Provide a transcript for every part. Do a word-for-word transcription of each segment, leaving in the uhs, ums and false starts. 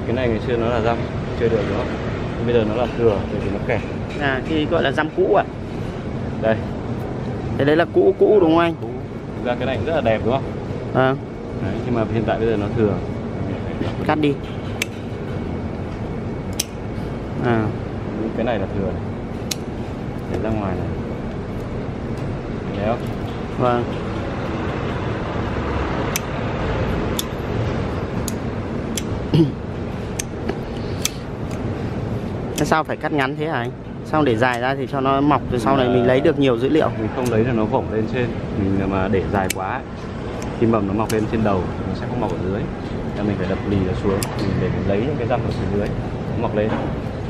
Cái này ngày xưa nó là răm chơi được đúng không? Bây giờ nó là thừa thì nó kẹt. À thì gọi là răm cũ à? Đây. Cái đấy là cũ cũ đúng không anh? Cũ. Thực ra cái này cũng rất là đẹp đúng không? À. Đấy, nhưng mà hiện tại bây giờ nó thừa. Cắt đi. À. Cái này là thừa này. Để ra ngoài này. Thấy không? Vâng. Thế sao phải cắt ngắn thế hả anh? Xong để dài ra thì cho nó mọc rồi sau này mình lấy được nhiều dữ liệu. Mình không lấy là nó vổng lên trên. Mình mà để dài quá ấy, khi mầm nó mọc lên trên đầu nó sẽ không mọc ở dưới. Nên mình phải đập lì nó xuống mình để mình lấy những cái răm ở phía dưới nó mọc lên.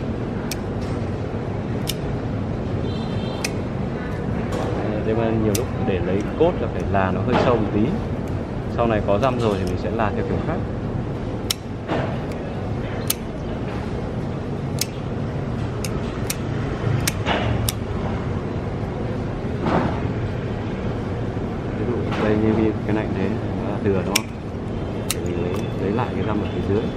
Thế mà nhiều lúc để lấy cốt là phải là nó hơi sâu một tí. Sau này có răm rồi thì mình sẽ là theo kiểu khác. Ví dụ đây như cái này thế nó là thừa đúng không? Để mình lấy, lấy lại cái răm ở phía dưới.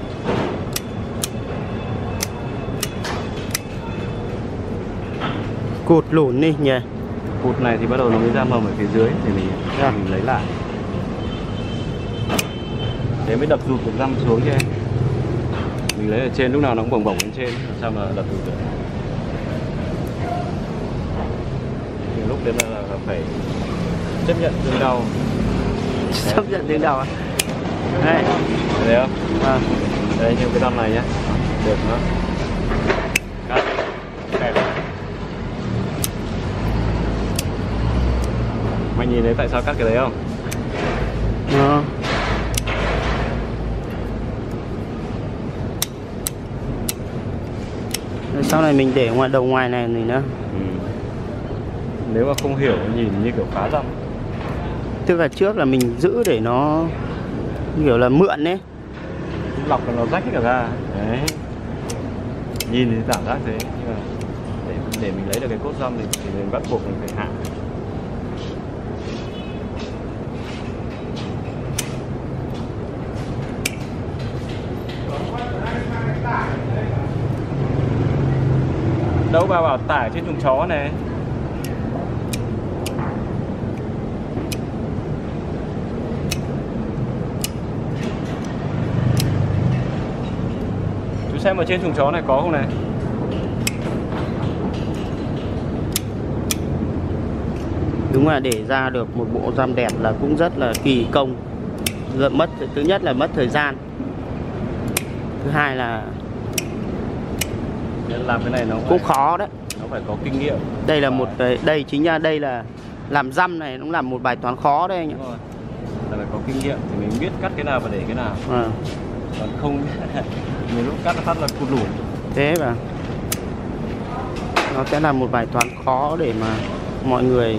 Cụt lủn đi nhỉ? Cụt này thì bắt đầu nó mới ra mầm ở phía dưới thì mình, yeah. mình lấy lại. Thế mới đập rụt được răm xuống cho em. Mình lấy ở trên lúc nào nó cũng bồng bổng lên trên, làm sao mà đập rụt được. Thì lúc đấy là phải chấp nhận thương đau. Chấp nhận thương đau à? Đây. Thấy không? À. Đây như cái răm này nhá. Được nó. Cắt. Đẹp. Mày nhìn thấy tại sao cắt cái đấy không? Ờ. Sau này mình để ngoài đầu ngoài này này nữa. Ừ. Nếu mà không hiểu nhìn như kiểu phá răm. Tức là trước là mình giữ để nó kiểu là mượn đấy. Lọc nó rách cả ra. Đấy. Nhìn thì cảm giác thế nhưng mà để, để mình lấy được cái cốt răm thì, thì mình bắt buộc mình phải hạ. Đâu bà bảo tải trên chuồng chó này. Chú xem ở trên chuồng chó này có không này. Đúng là để ra được một bộ răm đẹp là cũng rất là kỳ công. Rất mất, thứ nhất là mất thời gian. Thứ hai là làm cái này nó cũng phải, khó đấy. Nó phải có kinh nghiệm. Đây là một đây chính là đây là làm răm này cũng là một bài toán khó đây anh ạ. Đúng rồi. Là phải có kinh nghiệm thì mình biết cắt cái nào và để cái nào. À. Còn không mình lúc cắt nó phát là cụt lủn. Thế mà nó sẽ là một bài toán khó để mà mọi người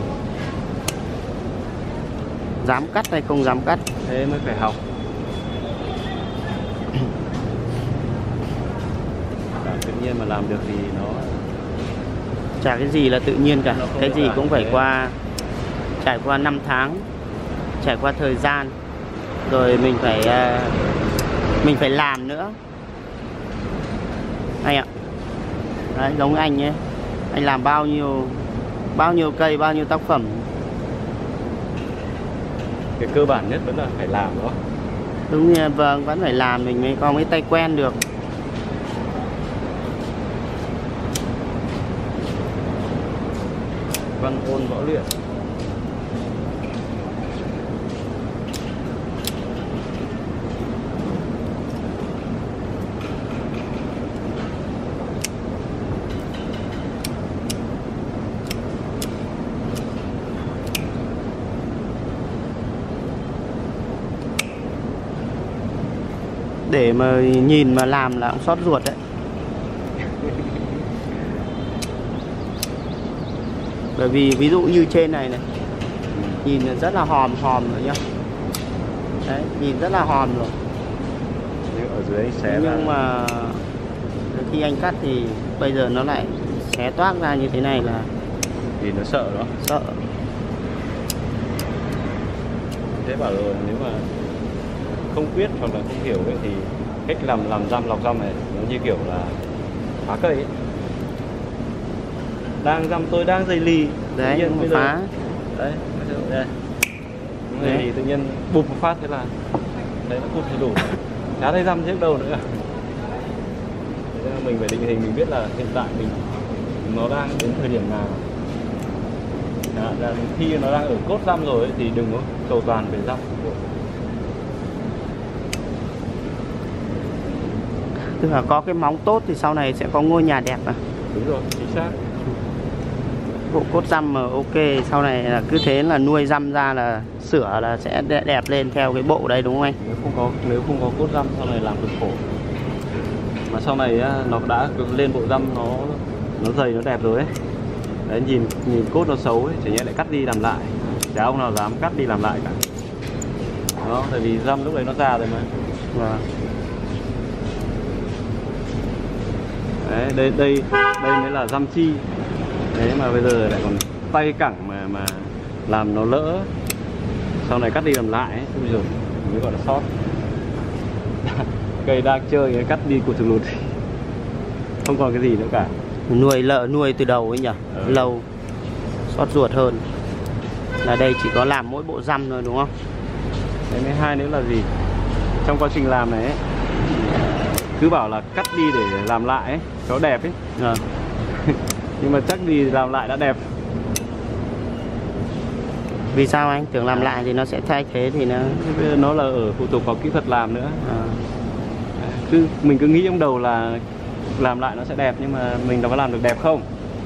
dám cắt hay không dám cắt. Thế mới phải học. Tự nhiên mà làm được thì nó chả cái gì là tự nhiên cả, cái gì cũng phải qua trải qua năm tháng, trải qua thời gian, rồi mình phải uh, mình phải làm nữa anh ạ. Đấy, giống anh nhé, anh làm bao nhiêu bao nhiêu cây, bao nhiêu tác phẩm. Cái cơ bản nhất vẫn là phải làm đó. Đúng nha, vâng, vẫn phải làm mình mới có cái tay quen được. Văn ôn võ luyện. Để mà nhìn mà làm là cũng xót ruột đấy. Bởi vì ví dụ như trên này này, nhìn rất là hòm hòm rồi nhá. Đấy, nhìn rất là hòm rồi. Nhưng ở dưới anh xé Nhưng ra. mà khi anh cắt thì bây giờ nó lại xé toác ra như thế này là vì nó sợ đó. Sợ. Thế bảo rồi nếu mà không biết hoặc là không hiểu ấy thì cách làm làm răm lọc răm này nó như kiểu là phá cây ấy. Đang răm tôi đang dây lì Đấy, tự nhiên một bây giờ phá. đấy bây giờ đây dây lì tự nhiên bụp một phát thế là đấy nó cụt thì đủ, chả thấy răm trước đâu nữa. Thế nên mình phải định hình, mình biết là hiện tại mình nó đang đến thời điểm nào. Đó, là khi nó đang ở cốt răm rồi ấy, thì đừng có cầu toàn về răm. Tức là có cái móng tốt thì sau này sẽ có ngôi nhà đẹp à? Đúng rồi, chính xác. Bộ cốt răm mà ok, sau này là cứ thế là nuôi răm ra là sửa là sẽ đẹp lên theo cái bộ đấy đúng không anh? Nếu không có nếu không có cốt răm sau này làm cực khổ. Mà sau này á, nó đã lên bộ răm nó nó dày nó đẹp rồi ấy. Đấy, nhìn nhìn cốt nó xấu ấy, chỉ nhẽ lại cắt đi làm lại. Chả ông nào dám cắt đi làm lại cả. Đó, tại vì răm lúc đấy nó già rồi mà. Vâng. Đấy, đây đây đây mới là răm chi. Đấy mà bây giờ lại còn tay cẳng mà mà làm nó lỡ, sau này cắt đi làm lại ấy, bây giờ mới gọi là sót. Cây đang chơi cắt đi cụt thụt lụt, không còn cái gì nữa cả. Nuôi lợ nuôi từ đầu ấy nhỉ? Ừ. Lâu, xót ruột hơn. Là đây chỉ có làm mỗi bộ răm thôi đúng không? Đấy, mới hai nữa là gì? Trong quá trình làm này ấy, cứ bảo là cắt đi để làm lại ấy, cho đẹp ấy. À. Nhưng mà chắc đi làm lại đã đẹp. Vì sao anh? Tưởng làm lại thì nó sẽ thay thế thì nó... Bây giờ nó là ở phụ thuộc vào kỹ thuật làm nữa. À. Cứ mình cứ nghĩ trong đầu là làm lại nó sẽ đẹp, nhưng mà mình đã có làm được đẹp không?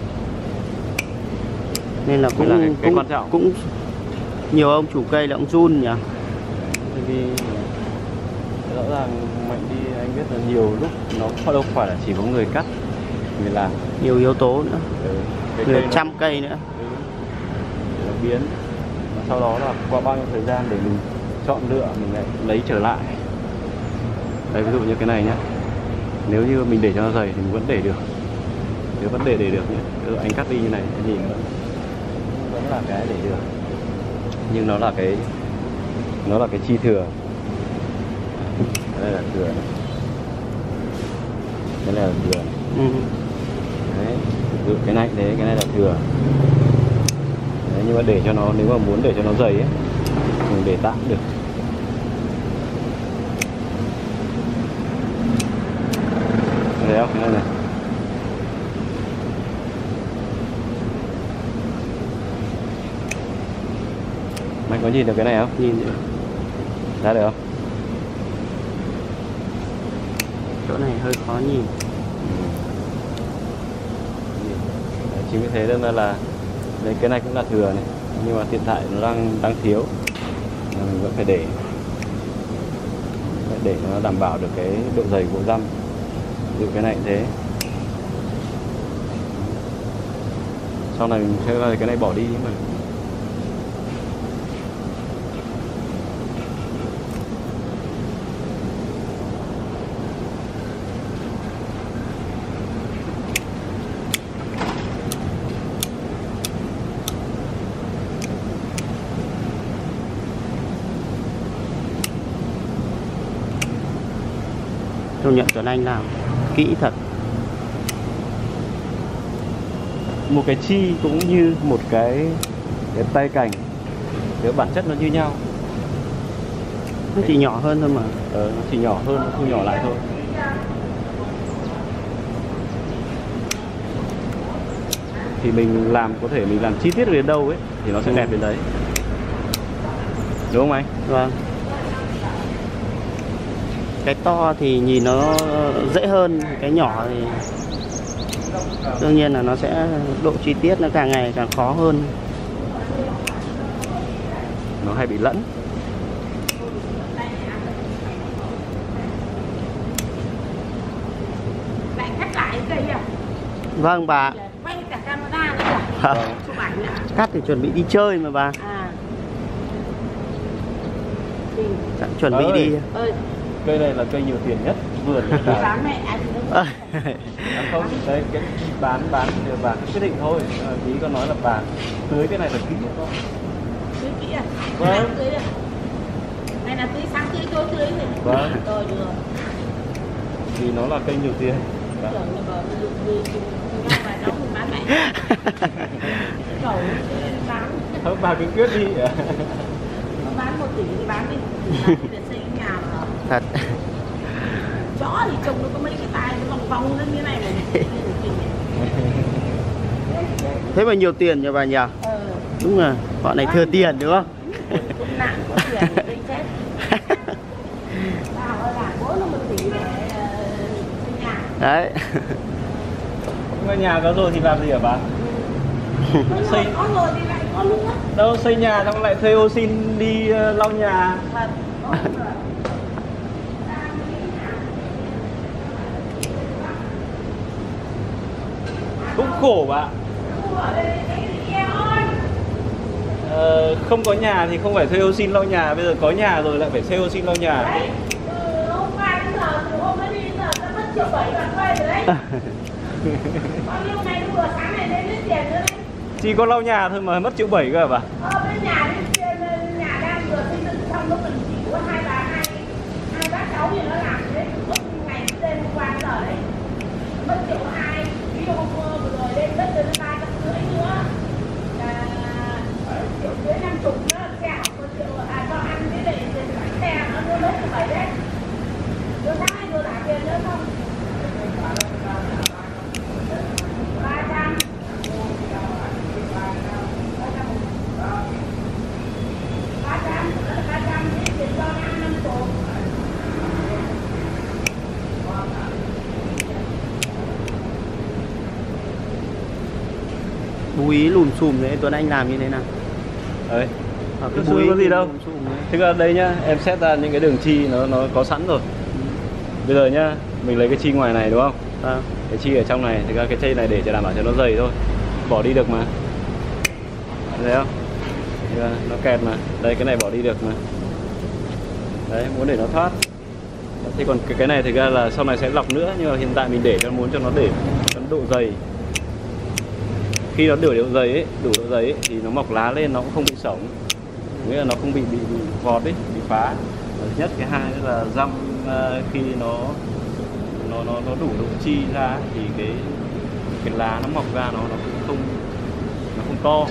Nên là cũng là cái, cái cũng, quan trọng. Cũng nhiều ông chủ cây là ông run nhỉ? Bởi vì rõ ràng Mạnh đi anh biết là nhiều lúc nó đâu phải là chỉ có người cắt, người làm, Nhiều yếu tố nữa. ừ, cái Người cây chăm nó, cây nữa. ừ, nó biến. Và sau đó là qua bao nhiêu thời gian để mình chọn lựa, mình lại lấy trở lại. Đây ví dụ như cái này nhá, nếu như mình để cho nó dày thì mình vẫn để được, nếu vẫn để để được nhé. Ví dụ anh cắt đi như này, anh nhìn vẫn vẫn là cái để được, nhưng nó là cái nó là cái chi thừa. Đây là thừa này. Đây là thừa này. Ừ. Đấy, ví dụ cái này thế, cái này là thừa. Đấy, nhưng mà để cho nó, nếu mà muốn để cho nó dày ấy, mình để tạm được. Thấy không? Cái này này. Mày có nhìn được cái này không? Nhìn được. Ra được không? Chỗ này hơi khó nhìn. Đấy, chính vì thế nên là, là đấy, cái này cũng là thừa này, nhưng mà hiện tại nó đang đang thiếu, nên mình vẫn phải để để nó đảm bảo được cái độ dày của răm. Ví dụ cái này cũng thế. Sau này mình sẽ là cái này bỏ đi mà. Công nhận Tuấn Anh làm kỹ thật. Một cái chi cũng như một cái, cái tay cành, nếu bản chất nó như nhau. Nó chỉ nhỏ hơn thôi mà. Ờ, nó chỉ nhỏ hơn, nó thu nhỏ lại thôi. Thì mình làm, có thể mình làm chi tiết đến đâu ấy thì nó sẽ Ừ. đẹp đến đấy, đúng không anh? Vâng. Cái to thì nhìn nó dễ hơn, cái nhỏ thì đương nhiên là nó sẽ độ chi tiết nó càng ngày càng khó hơn. Nó hay bị lẫn. Bạn cắt lại cây à? Vâng bà. Quay cả camera nữa à? Vâng. Chụp ảnh nữa. Cắt thì chuẩn bị đi chơi mà bà. À. Dạ, chuẩn bị Ơi. đi. Ơi, Cây này là cây nhiều tiền nhất vườn. bán mẹ anh nữa. À, Ăn không? Đây, cái bán bán đều bán quyết định thôi. À, ý con nói là bán tưới cái này là kỹ không? Tưới kỹ à? Vâng. Sáng tưới à? Này là tưới sáng tưới tối tưới rồi. Vâng. Rồi được. vì nó là kênh nhiều tiền. Tưởng là bờ mình đi và nấu mình bán mẹ. Cầu bán. Thôi bà cứ quyết đi. Nó bán một tỷ thì bán đi. Để xây cái nhà mà. Thật. Chó thì trông nó có mấy cái tai nó vòng vòng lên như này này. Thế mà nhiều tiền cho bà nhỉ? Ờ. Đúng rồi, bọn này thừa tiền đúng không? Cũng nặng có tiền thì đi chết. Tao ơi là bố nó một tỷ để xây nhà. Đấy. Ngôi nhà có rồi thì làm gì hả bà? Xây có rồi thì lại có nữa. đâu xây nhà xong lại thuê ô xin đi uh, lau nhà. Thật. Cũng khổ bà. Ờ, không có nhà thì không phải thuê ô xin lau nhà, bây giờ có nhà rồi lại phải thuê ô xin lau nhà. Đấy, từ hôm qua đến giờ, từ hôm mới đi đến giờ ta mất triệu bảy bạn thuê rồi đấy. Bao nhiêu ngày vừa sáng này đến hết tiền nữa đấy. Chỉ có lau nhà thôi mà mất triệu bảy cơ hả bà? Ờ, bên nhà bên kia, nhà đang vừa xây dựng xong nó cần chỉ có hai bà, hai, hai bác cháu thì nó làm đấy, mất ngày đêm hôm qua đến giờ đấy. Mất triệu hai, ví dụ hôm vừa rồi lên đất lên ba trăm rưỡi nữa. Là triệu dưới năm chục nữa, xe học có triệu, à cho ăn với lại tiền bán xe nó đưa hết bảy đấy. Đưa sáng nay vừa trả tiền nữa không? ba trăm. ba trăm, ba trăm thì tiền cho ăn năm chục. Bú ý lùm xùm đấy Tuấn Anh làm như thế nào? Đấy. Ở Cái cái búi có gì đâu. lùm xùm đấy. Thế là đây nhá, em xét ra những cái đường chi nó nó có sẵn rồi. Bây giờ nhá, mình lấy cái chi ngoài này đúng không? À. Cái chi ở trong này, thì ra cái chi này để cho đảm bảo cho nó dày thôi. Bỏ đi được mà. Thấy không? Thì nó kẹt mà. Đây cái này bỏ đi được mà. Đấy, muốn để nó thoát. Thế còn cái cái này thì ra là sau này sẽ lọc nữa, nhưng mà hiện tại mình để cho muốn cho nó để cho nó độ dày. Khi nó đủ độ dày ấy, đủ độ dày ấy, thì nó mọc lá lên nó cũng không bị sổng, nghĩa là nó không bị bị, bị vọt ấy, bị phá. Thứ nhất, cái hai là răm uh, khi nó nó nó nó đủ độ chi ra thì cái cái lá nó mọc ra nó nó cũng không nó không to.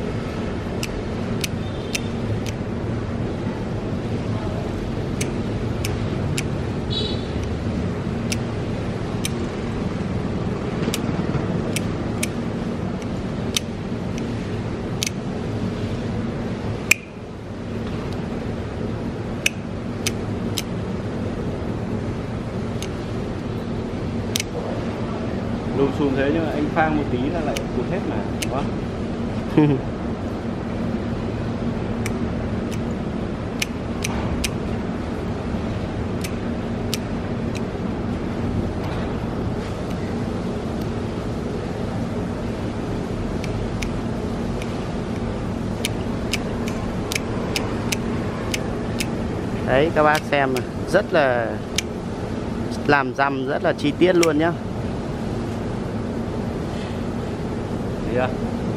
Lùm xùm thế nhưng mà anh phang một tí là lại cụt hết mà, đúng không? Đấy các bác xem này, rất là làm răm rất là chi tiết luôn nhá. Yeah.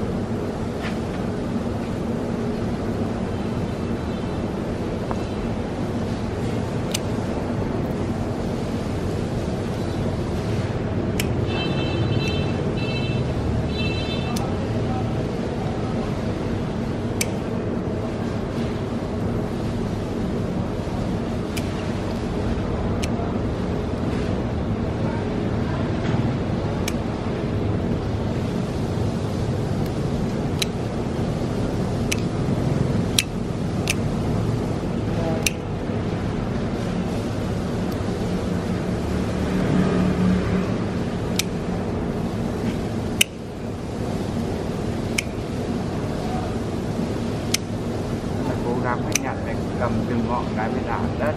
cầm từng ngọn cái mới đảo đất.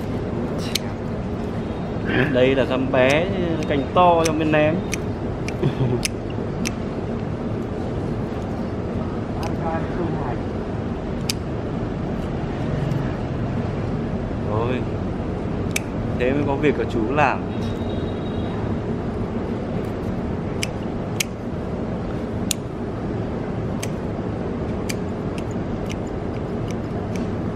Đây là răm bé, cành to trong bên ném. Rồi, thế mới có việc của chú làm.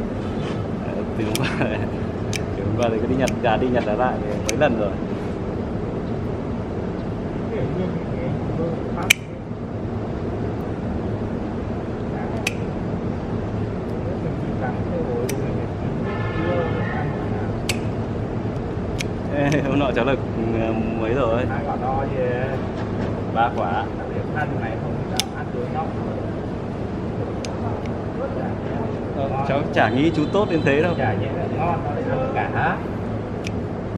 Từ hôm qua, từ hôm qua thì cứ đi nhặt ra đi nhặt ra lại mấy lần rồi. để nguyên cái phương pháp mình chỉ tặng cái hồi mình chưa tặng Ê, hôm nọ cháu được ừ, mấy rồi? hai quả to gì Ba quả. điểm ăn này không sao ăn được nhóc. Ờ, cháu chả nghĩ chú tốt đến thế đâu. Chả nhẽ là ngon nó lại ăn cả.